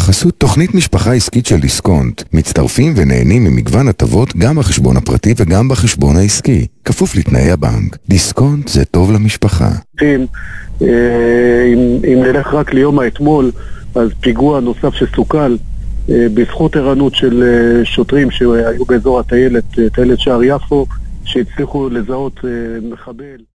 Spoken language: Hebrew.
בחסות תוכנית משפחה עסקית של דיסקונט. מצטרפים ונהנים ממגוון הטבות גם בחשבון הפרטי וגם בחשבון העסקי. כפוף לתנאי הבנק. דיסקונט זה טוב למשפחה. אם נלך רק ליום האתמול, אז פיגוע נוסף שסוכל בזכות ערנות של שוטרים שהיו באזור הטיילת שער יפו, שהצליחו לזהות מחבל.